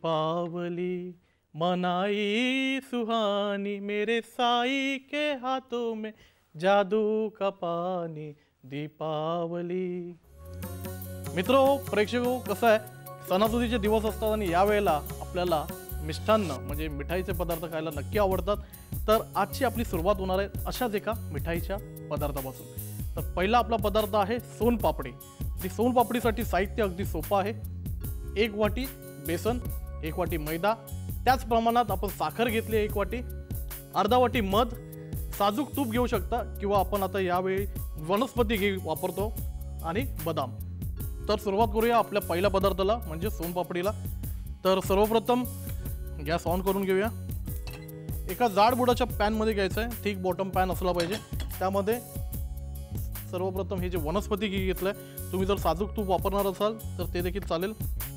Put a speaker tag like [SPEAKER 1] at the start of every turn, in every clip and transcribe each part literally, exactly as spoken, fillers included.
[SPEAKER 1] दीपावली मनाई सुहानी, मेरे साई के हाथों में जादू का पानी, दीपावली। मित्रो, प्रेक्षको, कसं आहे, सणासुदीचे दिवस असतात आणि यावेळेला आपल्याला मिष्टान्न म्हणजे मिठाईचे पदार्थ खायला नक्की आवडतात। तर आजची आपली सुरुवात होणार आहे अशाच एका मिठाईच्या पदार्थापासून। तर पहिला आपला पदार्थ आहे सोनपापडी। ती सोनपापडीसाठी साहित्य अगदी सोपं आहे। एक वाटी बेसन, एक वाटी मैदा, त्याच प्रमाणात आपण साखर घेतली एक वाटी, अर्धा वाटी मध, साजूक तूप घेऊ शकता किंवा आपण आता यावेळी वनस्पती घी वापरतो आणि बदाम। तर सुरुवात करूया आपल्या पहिल्या पदार्थाला म्हणजे सोनपापडीला। तर सर्वप्रथम गॅस ऑन करून घेऊया। एका जाड बुडाच्या पॅन मध्ये घ्यायचं आहे, थिक बॉटम पॅन असला पाहिजे। त्यामध्ये सर्वप्रथम हे जे वनस्पती घी घेतलंय, तुम्ही जर साजूक तूप वापरणार असाल तर ते देखील चालेल।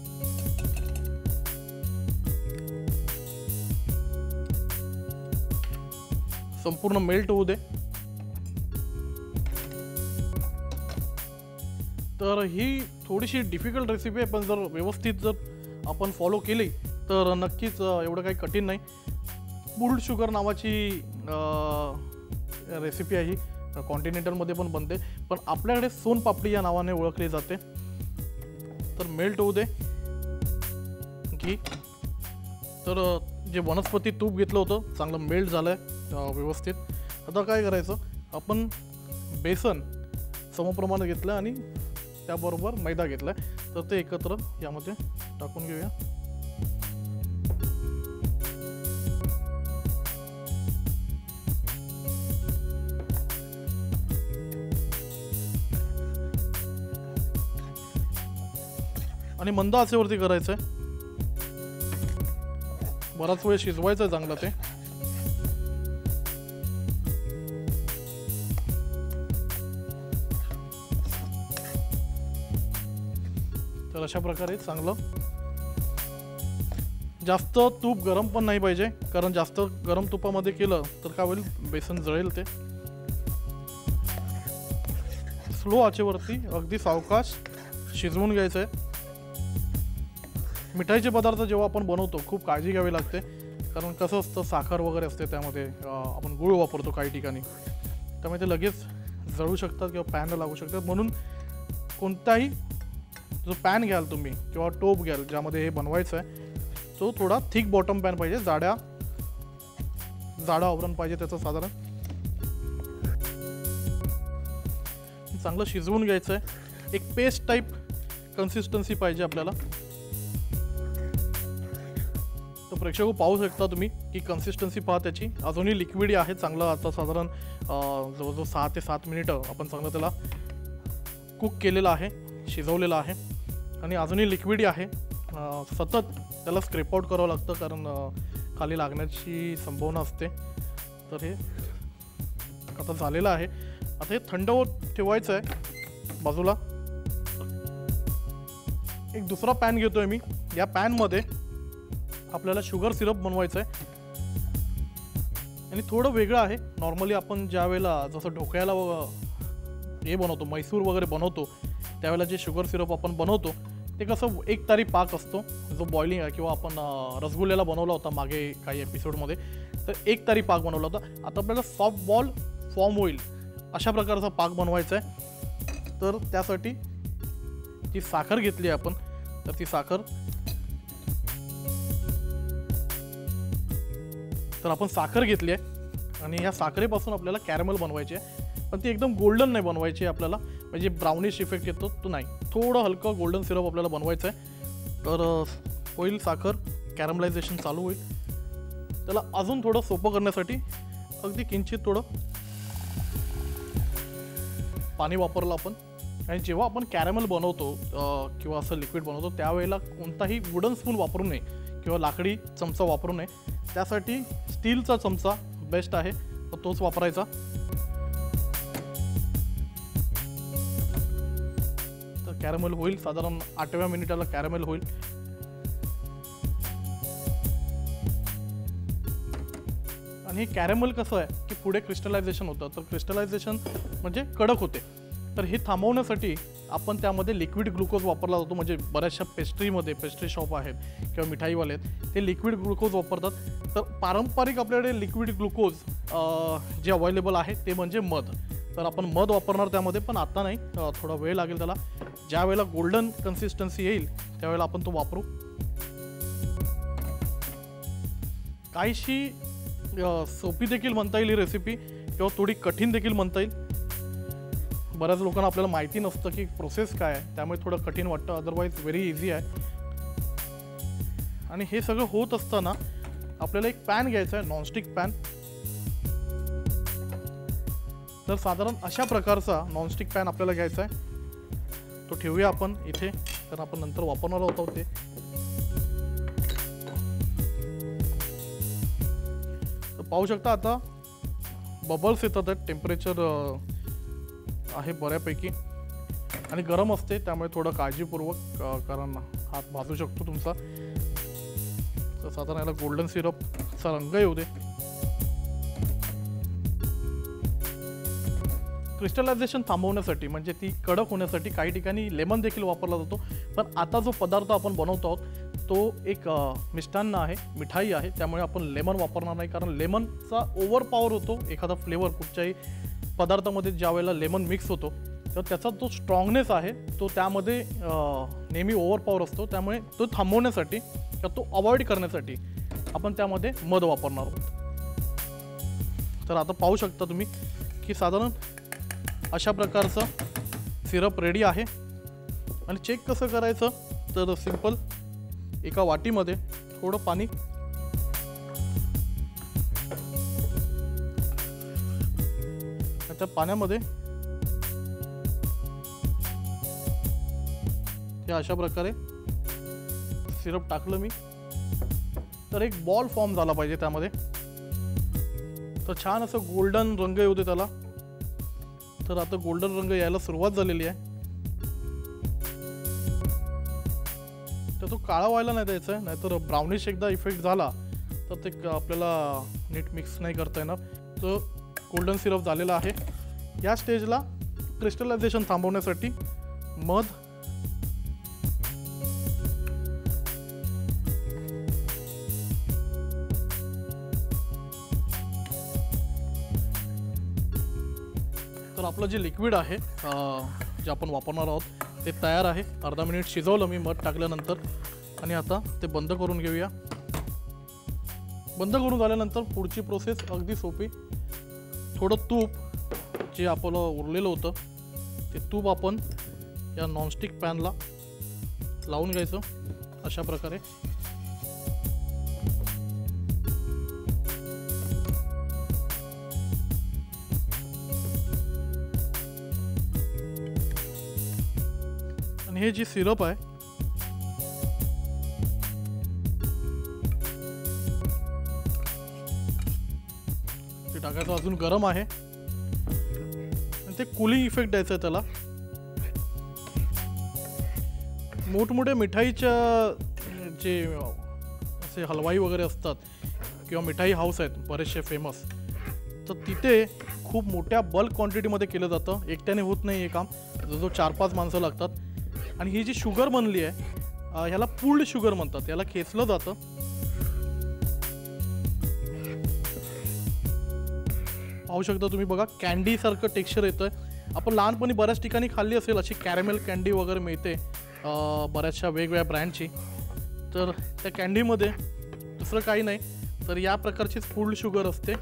[SPEAKER 1] संपूर्ण मेल्ट होऊ दे। तर ही थोडीशी डिफिकल्ट रेसिपी आहे, पण जर व्यवस्थित जर आपण फॉलो केली तर नक्कीच एवढं काही कठीण नाही। पुल्ड शुगर नावाची रेसिपी आहे, ही कॉन्टिनेंटलमध्ये पण बनते, पण आपल्याकडे सोनपापडी या नावाने ओळखली जाते। तर मेल्ट होऊ दे घी। तर जे वनस्पती तूप घेतलं होतं चांगलं मेल्ट झालंय व्यवस्थित। आता काय करायचं, आपण बेसन समप्रमाणात घेतलं आणि त्याबरोबर मैदा घेतलाय, तर ते एकत्र यामध्ये टाकून घेऊया। आणि मंद आचेवरती करायचंय, बराच वेळ शिजवायचं चांगलं ते। तर अशा प्रकारे चांगलं, जास्त तूप गरम पण नाही पाहिजे, कारण जास्त गरम तुपामध्ये केलं तर काय होईल, बेसन जळेल ते। स्लो आचेवरती अगदी सावकाश शिजवून घ्यायचं आहे। मिठाईचे पदार्थ जेव्हा आपण बनवतो खूप काळजी घ्यावी लागते, कारण कसं असतं साखर वगैरे असते त्यामध्ये, आपण गुळ वापरतो काही ठिकाणी, त्यामुळे ते लगेच जळू शकतात किंवा पॅन लागू शकतात। म्हणून कोणताही जो पॅन घ्याल तुम्ही किंवा टोप घ्याल ज्यामध्ये हे बनवायचं आहे, तो थोडा थिक बॉटम पॅन पाहिजे, जाड्या जाडं आवरण पाहिजे त्याचं साधारण। चांगलं शिजवून घ्यायचं आहे, एक पेस्ट टाईप कन्सिस्टन्सी पाहिजे आपल्याला। तर प्रेक्षक पाहू शकता तुम्ही की कन्सिस्टन्सी पहा त्याची, अजूनही लिक्विड आहे चांगलं। आता साधारण जवळजवळ सहा ते सात मिनिटं आपण चांगलं त्याला कुक केलेलं आहे, शिजवलेलं आहे आणि अजूनही लिक्विड आहे। सतत त्याला स्क्रेप आउट करावं लागतं, कारण खाली लागण्याची संभावना असते। तर हे आता झालेलं आहे। आता हे थंड होत ठेवायचं आहे बाजूला। एक दुसरा पॅन घेतोय मी, या पॅनमध्ये आपल्याला शुगर सिरप बनवायचं आहे आणि थोडं वेगळं आहे। नॉर्मली आपण ज्या वेळेला जसं ढोकळ्याला हे बनवतो, मैसूर वगैरे बनवतो, त्यावेळेला जे शुगर सिरप आपण बनवतो ते कसं एक तारी पाक असतो जो बॉइलिंग आहे, किंवा आपण रसगुल्ल्याला बनवला होता मागे काही एपिसोडमध्ये, तर एक तारी पाक बनवला होता। आता आपल्याला सॉफ्ट बॉल फॉर्म होईल अशा प्रकारचा पाक बनवायचा आहे। तर त्यासाठी जी साखर घेतली आहे आपण, तर ती साखर, तर आपण साखर घेतली आहे आणि ह्या साखरेपासून आपल्याला कॅरमेल बनवायची आहे, पण ती एकदम गोल्डन नाही बनवायची आपल्याला, म्हणजे ब्राउनिश इफेक्ट येतो तो नाही, थोडं हलकं गोल्डन सिरप आपल्याला बनवायचं आहे। तर होईल साखर कॅरमलायझेशन चालू होईल। त्याला अजून थोडं सोपं करण्यासाठी अगदी किंचित थोडं पाणी वापरलं आपण। आणि जेव्हा आपण कॅरमेल बनवतो किंवा असं लिक्विड बनवतो त्यावेळेला कोणताही वुडन स्पून वापरू नये किंवा लाकडी चमचा वापरू नये, त्यासाठी स्टीलचा चमचा बेस्ट आहे, तर तोच वापरायचा। तर कॅरमेल होईल साधारण आठव्या मिनिटाला कॅरमेल होईल। आणि हे कॅरमेल कसं आहे की पुढे क्रिस्टलायझेशन होतं, तर क्रिस्टलायझेशन म्हणजे कडक होते, तर हे थांबवण्यासाठी आपण त्यामध्ये लिक्विड ग्लुकोज वापरला जातो. म्हणजे बऱ्याचशा पेस्ट्रीमध्ये, पेस्ट्री शॉप आहेत किंवा मिठाईवाले आहेत ते लिक्विड ग्लुकोज वापरतात. तर पारंपरिक आपल्याकडे लिक्विड ग्लुकोज जे अवेलेबल आहे ते म्हणजे मध. तर आपण मध वापरणार त्यामध्ये, पण आता नाही, थोडा वेळ लागेल त्याला. ज्या वेळेला गोल्डन कन्सिस्टन्सी येईल त्यावेळेला आपण तो वापरू. काहीशी सोपी देखील म्हणता येईल ही रेसिपी किंवा थोडी कठीण देखील म्हणता येईल. बऱ्याच लोकांना आपल्याला माहिती नसतं की प्रोसेस काय आहे, त्यामुळे थोडं कठीण वाटतं. अदरवाईज व्हेरी इझी आहे. आणि हे सगळं होत असताना आपल्याला एक पॅन घ्यायचा आहे, नॉनस्टिक पॅन. तर साधारण अशा प्रकारचा नॉनस्टिक पॅन आपल्याला घ्यायचा आहे. तो ठेवूया आपण इथे, तर आपण नंतर वापरणार आहोत ते. तर पाहू शकता आता बबल्स येतात आहेत. टेम्परेचर आहे बऱ्यापैकी आणि गरम असते, त्यामुळे थोडं काळजीपूर्वक, कारण हात भाजू शकतो तुमचा. तर साधारण याला गोल्डन सिरपचा रंग येऊ दे. क्रिस्टलायझेशन थांबवण्यासाठी, म्हणजे ती कडक होण्यासाठी काही ठिकाणी लेमन देखील वापरला जातो. पण आता जो पदार्थ आपण बनवतो आहोत तो एक मिष्टान्न आहे, मिठाई आहे, त्यामुळे आपण लेमन वापरणार नाही. कारण लेमनचा ओव्हर पॉवर होतो एखादा फ्लेवर कुठच्याही पदार्थामध्ये. ज्या वेळेला लेमन मिक्स होतो तर त्याचा जो स्ट्रॉंगनेस आहे तो त्यामध्ये नेहमी ओव्हर पॉवर असतो. त्यामुळे तो थांबवण्यासाठी किंवा तो अवॉइड करण्यासाठी आपण त्यामध्ये मध वापरणार आहोत. तर आता पाहू शकता तुम्ही की साधारण अशा प्रकारचं सिरप रेडी आहे. आणि चेक कसं करायचं, तर सिंपल एका वाटीमध्ये थोडं पाणी, त्या पाण्यामध्ये हे अशा प्रकारे सिरप टाकलं मी, तर एक बॉल फॉर्म झाला पाहिजे त्यामध्ये. तर छान असं गोल्डन रंग येऊ दे त्याला. तर आता गोल्डन रंग यायला सुरुवात झालेली आहे. तर तो काळा व्हायला नाही द्यायचा आहे, नाहीतर ब्राउनिश एकदा इफेक्ट झाला तर ते आपल्याला नीट मिक्स नाही करता येणार. तर गोल्डन सिरप झालेला आहे. या स्टेजला क्रिस्टलायझेशन थांबवण्यासाठी मध, तर आपलं जे लिक्विड आहे जे आपण वापरणार आहोत ते तयार आहे. अर्धा मिनिट शिजवलं मी मध टाकल्यानंतर. आणि आता ते बंद करून घेऊया. बंद करून झाल्यानंतर पुढची प्रोसेस अगदी सोपी. थोडं तूप जे आपलं उरलेलं होतं ते तूप आपण या नॉनस्टिक पॅनला लावून घ्यायचं अशा प्रकारे. आणि हे जी सिरप आहे ते टाकायचं. अजून गरम आहे आणि ते कूलिंग इफेक्ट द्यायचा आहे त्याला. मोठमोठ्या मिठाईच्या जे असे हलवाई वगैरे असतात किंवा मिठाई हाऊस आहेत बरेचसे फेमस, तर तिथे खूप मोठ्या बल्क क्वांटिटीमध्ये केलं जातं. एकट्याने होत नाही हे काम, जवळजवळ चार पाच माणसं लागतात. आणि ही जी शुगर बनली आहे ह्याला पुल्ड शुगर म्हणतात. याला खेचलं जातं. पाहू शकता तुम्ही, बघा कॅन्डी सारखं टेक्स्चर येतंय. आपण लहानपणी बऱ्याच ठिकाणी खाल्ली असेल अशी कॅरेमेल कॅन्डी वगैरे मिळते बऱ्याचशा वेगवेगळ्या ब्रँडची. तर त्या कॅन्डीमध्ये दुसरं काही नाही तर या प्रकारचीच पुल्ड शुगर असते.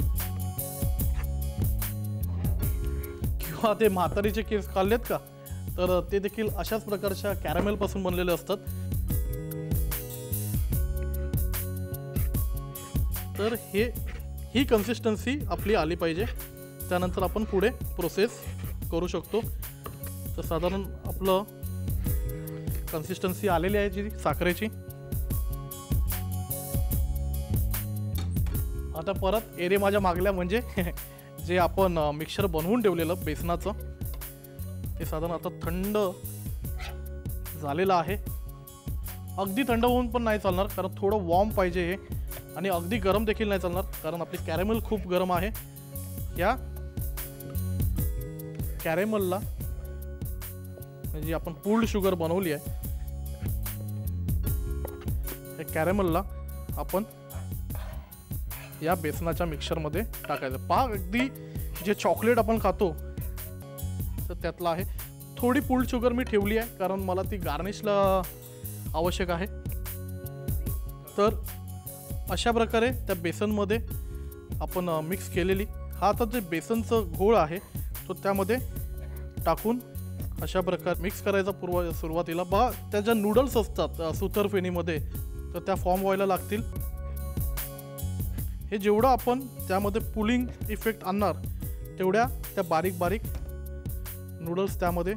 [SPEAKER 1] किंवा ते म्हातारीचे केस खाल्लेत का, तर ते देखील अशाच प्रकारच्या कॅरेमेलपासून बनलेले असतात. तर हे ही कन्सिस्टन्सी आपली आली पाहिजे. त्यानंतर आपण पुढे प्रोसेस करू शकतो. तर साधारण आपलं कन्सिस्टन्सी आलेली आहे जी साखरेची. आता परत एरे माझ्या मागल्या, म्हणजे जे आपण मिक्सर बनवून ठेवलेलं बेसनाचं ते साधारण आता थंड झालेलं आहे. अगदी थंड होऊन पण नाही चालणार, कारण थोडं वॉर्म पाहिजे हे. आणि अगदी गरम देखील नाही चालणार, कारण आपली कॅरेमेल खूप गरम आहे. या कॅरेमलला जी आपण पूल्ड शुगर बनवली आहे हे कॅरेमलला आपण या बेसनाच्या मिक्सरमध्ये टाकायचं। पहा अगदी जे चॉकलेट आपण खातो तर त्यातला आहे। थोडी पूल्ड शुगर मी ठेवली आहे कारण मला ती गार्निशला आवश्यक आहे। तर अशा प्रकारे त्या बेसनमध्ये आपण मिक्स केलेली हा आता जे बेसनचं घोळ आहे तो त्यामध्ये टाकून अशा प्रकारे मिक्स करायचा। पूर्व सुरुवातीला बघा त्या ज्या नूडल्स असतात सुतरफेनीमध्ये तर त्या फॉर्म व्हायला लागतील। हे जेवढं आपण त्यामध्ये पुलिंग इफेक्ट आणणार तेवढ्या त्या बारीक बारीक नूडल्स त्यामध्ये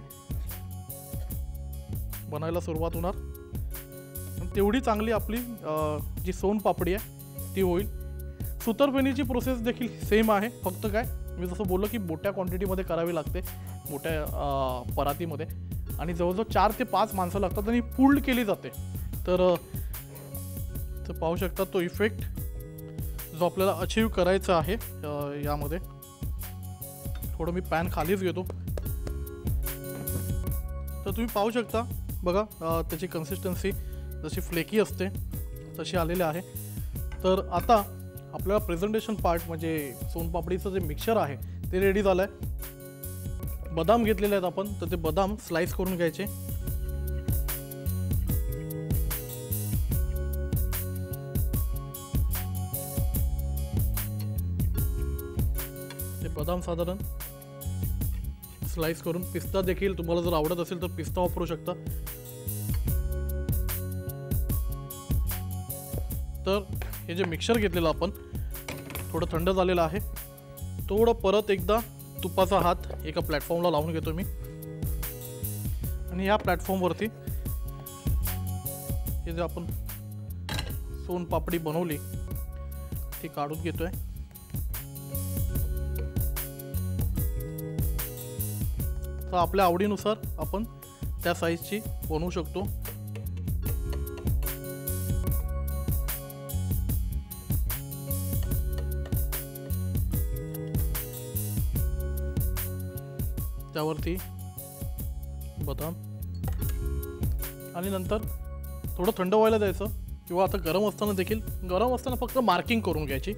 [SPEAKER 1] बनायला सुरुवात होणार, तेवढी चांगली आपली जी सोनपापडी आहे ती होईल। सुतरफेनीची प्रोसेस देखील सेम आहे, फक्त काय मी जसं बोललो की मोठ्या क्वांटिटीमध्ये करावी लागते, मोठ्या परातीमध्ये, आणि जवळजवळ चार ते पाच माणसं लागतात आणि पुल्ड केली जाते। तर तर पाहू शकता तो इफेक्ट जो आपल्याला अचीव करायचा आहे यामध्ये। थोडं मी पॅन खालीच घेतो तर तुम्ही पाहू शकता बघा त्याची कन्सिस्टन्सी जशी फ्लेकी असते तशी आलेली आहे। तर आता आपल्याला प्रेझेंटेशन पार्ट म्हणजे सोनपापडीचं जे मिक्सचर आहे ते रेडी झालं आहे। बदाम घेतलेले आहेत आपण, तर ते बदाम स्लाइस करून घ्यायचे। ते बदाम साधारण स्लाइस करून, पिस्ता देखील तुम्हाला जर आवडत असेल तर पिस्ता वापरू शकता। तर हे जे मिक्सचर घेतलेलं आपण थोडं थंड झालेलं आहे, थोडं परत एकदा तुपाचा हात एका प्लॅटफॉर्मला लावून घेतो मी, आणि या प्लॅटफॉर्मवरती हे जे आपण सोनपापडी बनवली ती काढून घेतोय। तर आपल्या आवडीनुसार आपण त्या साईजची बनवू शकतो। त्यावरती बदाम आणि नंतर थोडं थंड व्हायला द्यायचं, किंवा आता गरम असताना देखील गरम असताना फक्त मार्किंग करून घ्यायची।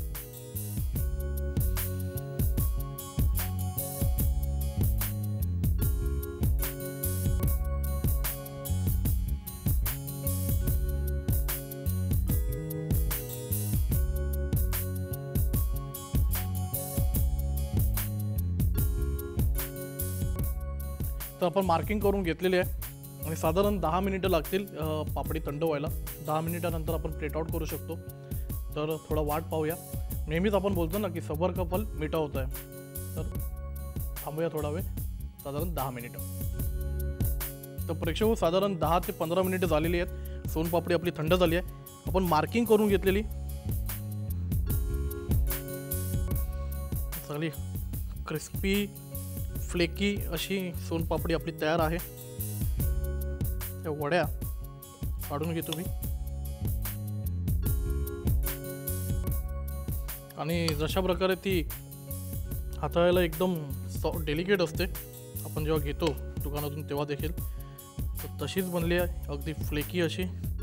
[SPEAKER 1] तर आपण मार्किंग करून घेतलेली आहे आणि साधारण दहा मिनिटं लागतील पापडी थंड व्हायला। दहा मिनिटानंतर आपण प्लेट आउट करू शकतो। तर थोडा वाट पाहूया। नेहमीच आपण बोलतो ना की सबर का फल मीठा होता है, तर थांबूया थोडा वेळ, साधारण दहा मिनिटं। तर प्रेक्षक साधारण दहा ते पंधरा मिनिटं झालेली आहेत। सोनपापडी आपली थंड झाली आहे। आपण मार्किंग करून घेतलेली चांगली क्रिस्पी फ्लेकी अशी सोनपापडी आपली तयार आहे। त्या वड्या काढून घेतो मी, आणि जशा प्रकारे ती हाताळायला एकदम डेलिकेट असते आपण जेव्हा घेतो दुकानातून तेव्हा देखील, तर तशीच बनली आहे अगदी फ्लेकी अशी।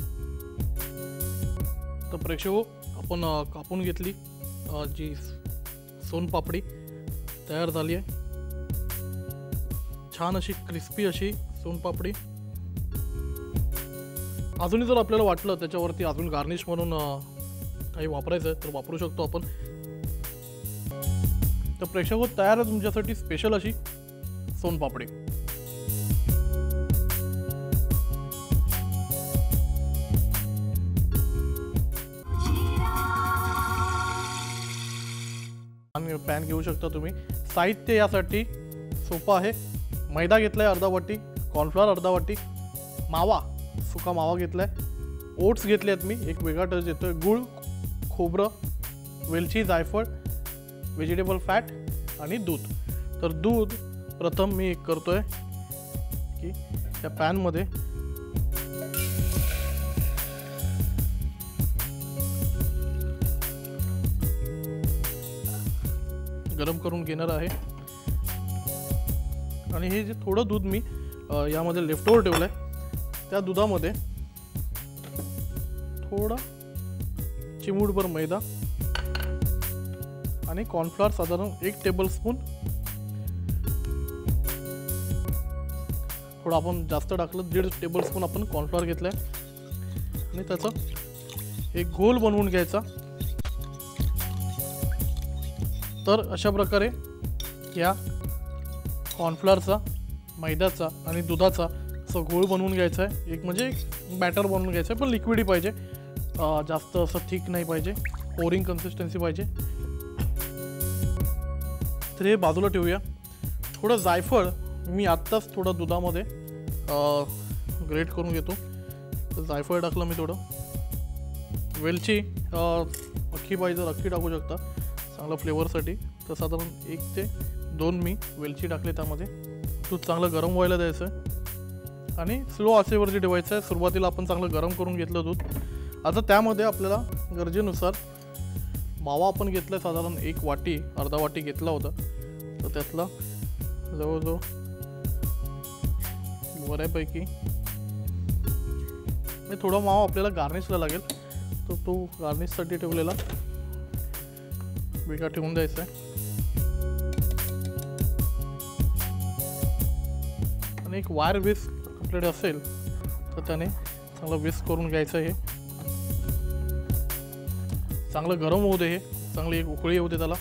[SPEAKER 1] तर प्रेक्षको आपण कापून घेतली जी सोनपापडी तयार झाली आहे, छान अशी क्रिस्पी अशी सोनपापडी। अजूनही जर आपल्याला वाटलं त्याच्यावरती अजून गार्निश म्हणून काही वापरायचं आहे तर वापरू शकतो आपण। तर प्रेक्षको तयार आहे तुमच्यासाठी स्पेशल अशी सोनपापडी। आणि पॅन घेऊ शकता तुम्ही। साहित्य यासाठी सोपं आहे। मैदा घेतलाय अर्धा वाटी, कॉर्नफ्लॉवर अर्धा वाटी, मावा सुका मावा घेतलाय, ओट्स घेतले आहेत मी, एक वेगळा टच येतोय, गूळ, खोबरं, वेलची, जायफळ, व्हेजिटेबल फॅट आणि दूध। तर दूध प्रथम मी करतोय की त्या पॅनमध्ये गरम करून घेणार आहे, आणि हे जे थोडं दूध मी अ, यामध्ये लेफ्टओव्हर ठेवलं आहे. त्या दुधामध्ये थोडा चिमूटभर मैदा आणि कॉर्नफ्लॉवर साधारण एक टेबलस्पून, थोडं आपण जास्त टाकलं, दीड टेबलस्पून आपण कॉर्नफ्लॉवर घेतलं आहे आणि त्याचा एक घोल बनवून घ्यायचा. तर अशा प्रकारे या कॉर्नफ्लॉवरचा, मैद्याचा आणि दुधाचा असं घोळ बनवून घ्यायचा आहे. एक म्हणजे एक बॅटर बनवून घ्यायचं आहे, पण लिक्विडी पाहिजे, जास्त असं थिक नाही पाहिजे, पोरिंग कन्सिस्टन्सी पाहिजे. तर हे बाजूला ठेवूया. थोडं जायफळ मी आत्ताच थोडं दुधामध्ये ग्रेट करून घेतो. तर जायफळ टाकलं मी थोडं. वेलची अख्खी पाहिजे तर अख्खी टाकू शकता चांगला फ्लेवरसाठी. तर साधारण एक ते दोन मी वेलची टाकले त्यामध्ये. दूध चांगलं गरम व्हायला द्यायचं आहे आणि स्लो आचेवरती ठेवायचं आहे. सुरुवातीला आपण चांगलं गरम करून घेतलं दूध. आता त्यामध्ये आपल्याला गरजेनुसार मावा आपण घेतला आहे, साधारण एक वाटी अर्धा वाटी घेतला होता. तर त्यातला जवळजवळ बऱ्यापैकी आणि थोडा मावा आपल्याला गार्निशला लागेल, तर तो गार्निशसाठी ठेवलेला वेगळा ठेवून द्यायचा आहे. आणि एक वायर विस्क आपल्याकडे असेल तर त्याने चांगलं विस्क करून घ्यायचं. हे चांगलं गरम होऊ दे, हे चांगली एक उकळी येऊ दे त्याला.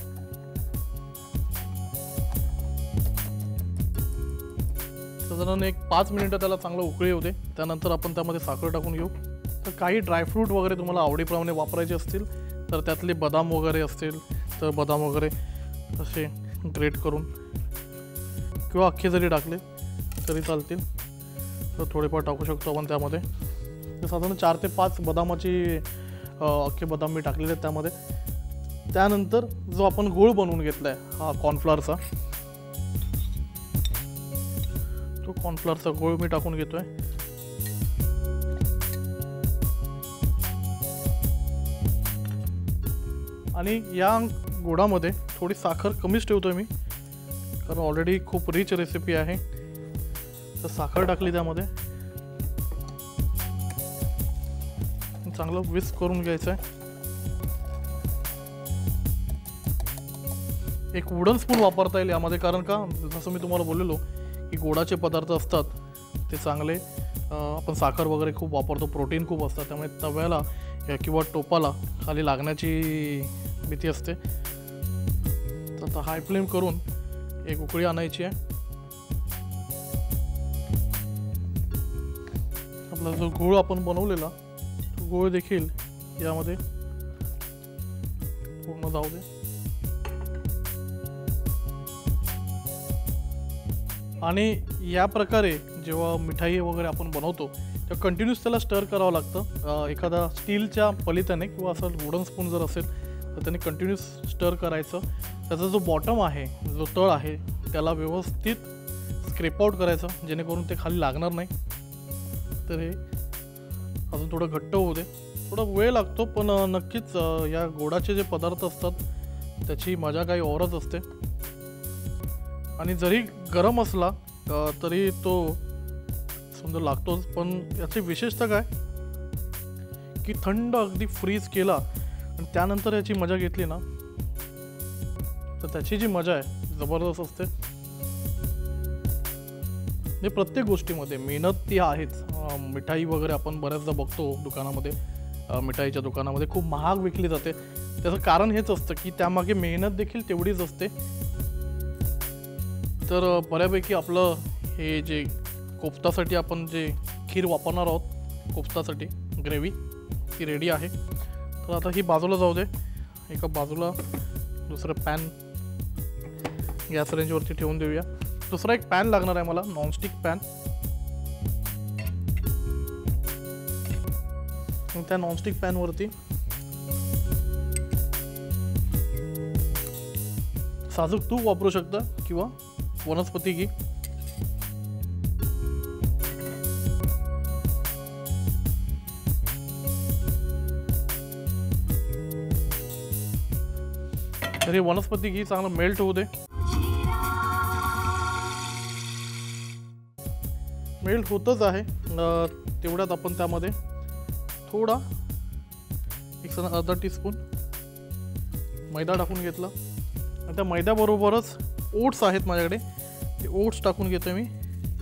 [SPEAKER 1] साधारण एक पाच मिनिटं त्याला चांगलं उकळी येऊ दे. त्यानंतर आपण त्यामध्ये साखर टाकून घेऊ. तर काही ड्रायफ्रूट वगैरे तुम्हाला आवडीप्रमाणे वापरायचे असतील तर त्यातले बदाम वगैरे असतील तर बदाम वगैरे असे ग्रेट करून किंवा अख्खे जरी टाकले तरी चालतील. तर थोडेफार टाकू शकतो आपण त्यामध्ये. तर साधारण चार ते पाच बदामाची अख्खे बदाम मी टाकलेले आहेत त्यामध्ये. त्यानंतर जो आपण गूळ बनवून घेतला आहे हा कॉर्नफ्लॉवरचा, तो कॉर्नफ्लॉवरचा गूळ मी टाकून घेतो आहे. आणि या गोडामध्ये थोडी साखर कमीच ठेवतो आहे मी, कारण ऑलरेडी खूप रिच रेसिपी आहे. तर साखर टाकली त्यामध्ये. चांगलं विस्क करून घ्यायचं आहे. एक वुडन स्पून वापरता येईल यामध्ये, कारण का जसं मी तुम्हाला बोललेलो की गोडाचे पदार्थ असतात ते चांगले, आपण साखर वगैरे खूप वापरतो, प्रोटीन खूप असतात, त्यामुळे तव्याला किंवा टोपाला खाली लागण्याची भीती असते. तर आता हाय फ्लेम करून एक उकळी आणायची आहे. आपला जो गूळ आपण बनवलेला तो गूळ देखील यामध्ये पूर्ण जाऊ दे. आणि या प्रकारे जेव्हा मिठाई वगैरे आपण बनवतो तेव्हा कंटिन्यूस त्याला स्टर करावं लागतं. एखादा स्टीलच्या पलित्याने किंवा असं वुडन स्पून जर असेल तर त्याने कंटिन्यूस स्टर करायचं. त्याचा जो बॉटम आहे, जो तळ आहे, त्याला व्यवस्थित स्क्रेप आउट करायचं जेणेकरून ते खाली लागणार नाही. तर हे अजून थोडं घट्ट होऊ दे. थोडा वेळ लागतो, पण नक्कीच या गोडाचे जे पदार्थ असतात त्याची मजा काही औरच असते. आणि जरी गरम असला तरी तो सुंदर लागतोच. पण याची विशेषता काय की थंड अगदी फ्रीज केला आणि त्यानंतर याची मजा घेतली ना तर त्याची जी मजा आहे जबरदस्त असते. हे प्रत्येक गोष्टीमध्ये मेहनत ती आहेच. मिठाई वगैरे आपण बऱ्याचदा बघतो दुकानामध्ये, मिठाईच्या दुकानामध्ये खूप महाग विकली जाते. त्याचं कारण हेच असतं की त्यामागे मेहनत देखील तेवढीच असते. तर बऱ्यापैकी आपलं हे जे कोफ्तासाठी आपण जे खीर वापरणार आहोत, कोफ्तासाठी ग्रेव्ही, ती रेडी आहे. तर आता ही बाजूला जाऊ दे. एका बाजूला दुसरं पॅन गॅस रेंजवरती ठेवून देऊया. दुसरा एक पॅन लागणार आहे मला, नॉनस्टिक पॅन. त्या नॉनस्टिक पॅनवरती साजूक तूप वापरू शकता किंवा वनस्पती घी. तर हे वनस्पती घी चांगलं मेल्ट होऊ दे. मेल्ट होतच आहे. तेवढ्यात आपण त्यामध्ये थोडा एक अर्धा टीस्पून मैदा टाकून घेतला. आणि त्या मैद्याबरोबरच ओट्स आहेत माझ्याकडे, ते ओट्स टाकून घेतो मी.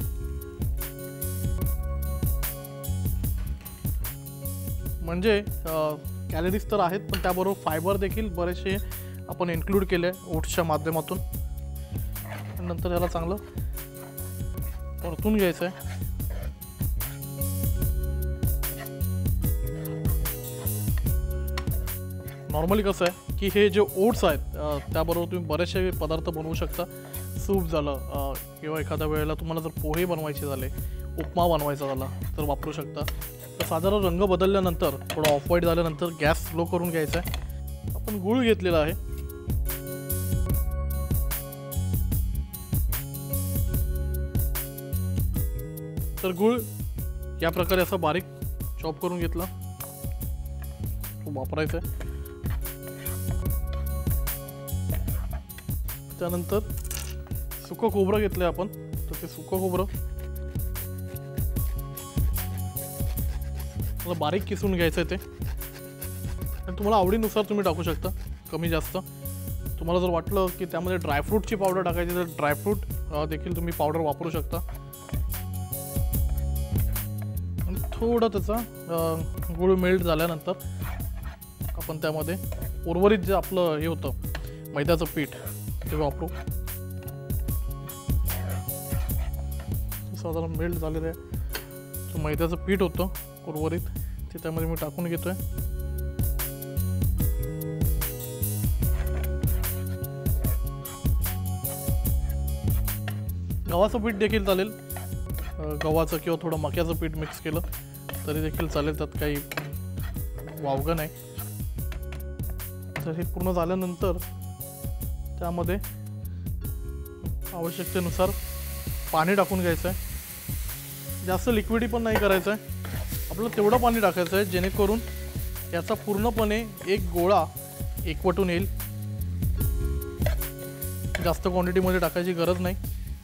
[SPEAKER 1] म्हणजे कॅलरीज तर आहेत, पण त्याबरोबर फायबर देखील बरेचसे आपण इन्क्लूड केले ओट्सच्या माध्यमातून. नंतर याला चांगलं परतून घ्यायचं आहे. नॉर्मली कसं आहे की हे जे ओट्स आहेत त्याबरोबर तुम्ही बरेचसे पदार्थ बनवू शकता. सूप झालं किंवा एखाद्या वेळेला तुम्हाला जर पोहे बनवायचे झाले, उपमा बनवायचा झाला तर वापरू शकता. तर साधारण रंग बदलल्यानंतर थोडा ऑफ व्हाईट झाल्यानंतर गॅस स्लो करून घ्यायचा आहे. आपण गूळ घेतलेला आहे. तर गूळ या प्रकारे असा बारीक चॉप करून घेतला, तो वापरायचा आहे. त्यानंतर सुकं खोबरं घेतलं आहे आपण, तर ते सुकं खोबरं मला बारीक किसून घ्यायचं आहे ते. आणि तुम्हाला आवडीनुसार तुम्ही टाकू शकता, कमी जास्त. तुम्हाला जर वाटलं की त्यामध्ये ड्रायफ्रूटची पावडर टाकायची तर ड्रायफ्रूट देखील तुम्ही पावडर वापरू शकता. आणि थोडं त्याचा गूळ मेल्ट झाल्यानंतर आपण त्यामध्ये उर्वरित जे आपलं हे होतं मैद्याचं पीठ ते वापरू. साधारण मेल्ट झालेलं आहे जो मैद्याचं पीठ होतं उर्वरित ते त्यामध्ये मी टाकून घेतोय. गव्हाचं पीठ देखील चालेल, गव्हाचं किंवा थोडं मक्याचं पीठ मिक्स केलं तरी देखील चालेल, त्यात काही वावगं नाही. तर हे पूर्ण झाल्यानंतर त्यामध्ये आवश्यकतेनुसार पाणी टाकून घ्यायचं आहे. जास्त लिक्विडी पण नाही करायचं आहे, आपल्याला तेवढं पाणी टाकायचं आहे जेणेकरून याचा पूर्णपणे एक गोळा एकवटून येईल. जास्त क्वांटिटीमध्ये टाकायची गरज नाही.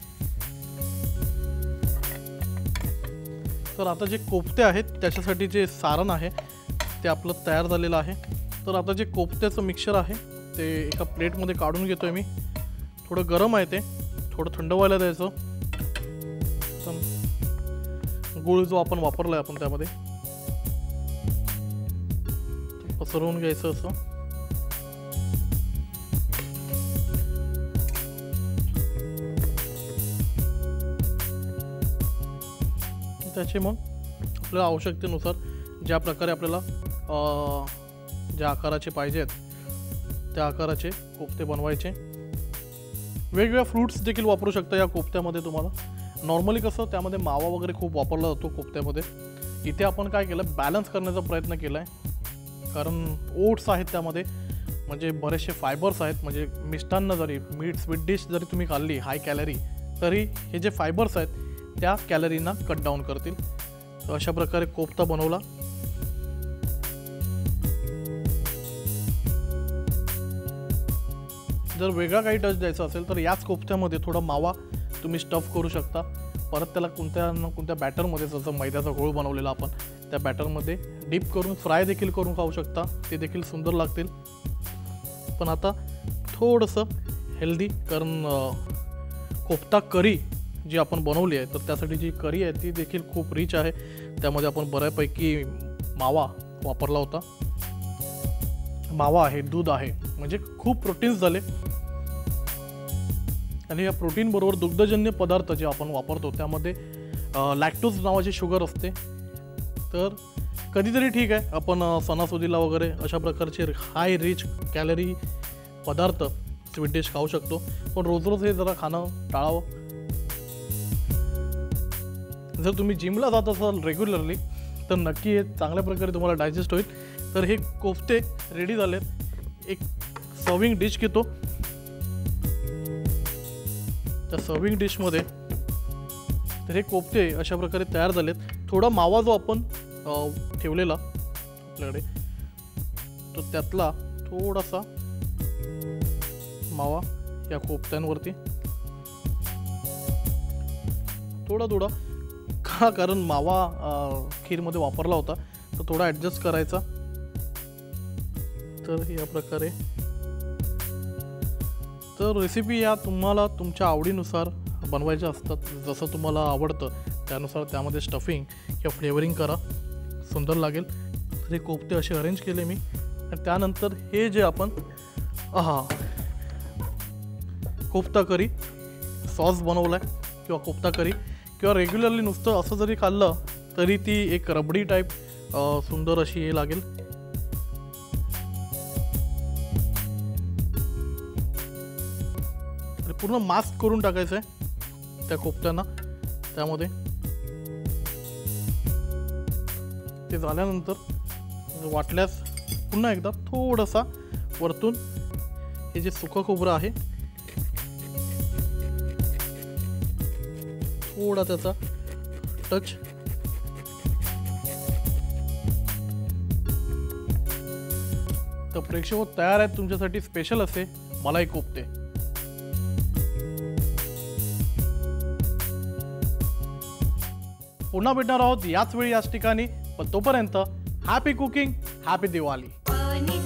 [SPEAKER 1] तर आता जे कोफ्ते आहेत त्याच्यासाठी जे सारण आहे ते आपलं तयार झालेलं आहे. तर आता जे कोफ्त्याचं मिक्सचर आहे ते एका प्लेटमध्ये काढून घेतोय मी. थोडं गरम आहे ते, थोडं थंड व्हायला द्यायचं. गूळ जो आपण वापरलाय आपण त्यामध्ये पसरवून घ्यायचं असं. त्याचे मग आपल्या आवश्यकतेनुसार ज्या प्रकारे आपल्याला ज्या आकाराचे पाहिजे आहेत त्या आकाराचे कोफ्ते बनवायचे. वेगवेगळ्या फ्रूट्स देखील वापरू शकता या कोफ्त्यामध्ये. तुम्हाला नॉर्मली कसं त्यामध्ये मावा वगैरे खूप वापरला जातो कोफ्त्यामध्ये. इथे आपण काय केलं, बॅलन्स करण्याचा प्रयत्न केला आहे. कारण ओट्स आहेत त्यामध्ये, म्हणजे बरेचसे फायबर्स आहेत. म्हणजे मिष्टान्न जरी मीठ स्वीट डिश जरी तुम्ही खाल्ली हाय कॅलरी, तरी हे जे फायबर्स आहेत त्या कॅलरीना कट डाऊन करतील. तर अशा प्रकारे कोफ्ता बनवला. जर वेगळा काही टच द्यायचा असेल तर याच कोफ्त्यामध्ये थोडा मावा तुम्ही स्टफ करू शकता. परत त्याला कोणत्या ना कोणत्या बॅटरमध्ये, जसं मैद्याचा घोळ बनवलेला आपण त्या बॅटरमध्ये डीप करून फ्राय देखील करून खाऊ शकता, ते देखील सुंदर लागतील. पण आता थोडंसं हेल्दी, कारण कोफ्ता करी जी आपण बनवली आहे तर त्यासाठी जी करी आहे ती देखील खूप रिच आहे. त्यामध्ये आपण बऱ्यापैकी मावा वापरला होता. मावा आहे, दूध आहे, म्हणजे खूप प्रोटीन्स झाले. आणि या प्रोटीन बरोबर दुग्धजन्य पदार्थ जे आपण वापरतो त्यामध्ये लॅक्टोज नावाची शुगर असते. तर कधीतरी ठीक आहे, आपण सणासुदीला वगैरे अशा प्रकारचे हाय रिच कॅलरी पदार्थ स्वीट डिश खाऊ शकतो. पण रोज रोज हे जरा खाणं टाळावं. जर तुम्ही जिमला जात असाल रेग्युलरली तर नक्की हे चांगल्या प्रकारे तुम्हाला डायजेस्ट होईल. तर हे कोफ्ते रेडी झालेत. एक सर्विंग डिश घेतो. त्या सर्विंग डिशमध्ये तर हे कोफ्ते अशा प्रकारे तयार झालेत. थोडा मावा जो आपण ठेवलेला आपल्याकडे, तो त्यातला थोडासा मावा या कोफ्त्यांवरती थोडा थोडा हा कारण मावा अ, खीरमध्ये वापरला होता, तर थोडा ॲडजस्ट करायचा. तर या प्रकारे. तर रेसिपी या तुम्हाला तुमच्या आवडीनुसार बनवायच्या असतात, जसं तुम्हाला आवडतं त्यानुसार त्यामध्ये स्टफिंग किंवा फ्लेवरिंग करा, सुंदर लागेल. तर हे कोफ्ते असे अरेंज केले मी. आणि त्यानंतर हे जे आपण हा कोफ्ता करी सॉस बनवला आहे किंवा कोफ्ता करी किंवा रेग्युलरली नुसतं असं जरी खाल्लं तरी ती एक रबडी टाईप सुंदर अशी हे लागेल. पूर्ण मास्क करून टाकायचं आहे त्या कोफ्त्यांना त्यामध्ये. ते झाल्यानंतर वाटल्यास पुन्हा एकदा थोडासा वरतून हे जे सुकं खोबरं आहे थोडा त्याचा टच. तर प्रेक्षक तयार आहेत तुमच्यासाठी स्पेशल असे मलाई कोफ्ते. पुन्हा भेटणार आहोत याच वेळी याच ठिकाणी, पण तोपर्यंत हॅपी कुकिंग, हॅपी दिवाळी.